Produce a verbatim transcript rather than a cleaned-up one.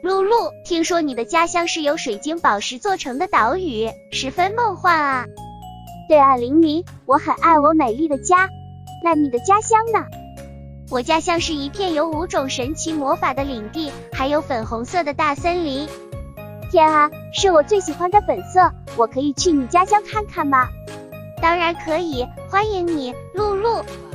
露露，听说你的家乡是由水晶宝石做成的岛屿，十分梦幻啊。 对啊，玲玲，我很爱我美丽的家。那你的家乡呢？ 我家乡是一片有五种神奇魔法的领地，还有粉红色的大森林。 天啊，是我最喜欢的粉色，我可以去你家乡看看吗？ 当然可以，欢迎你，露露。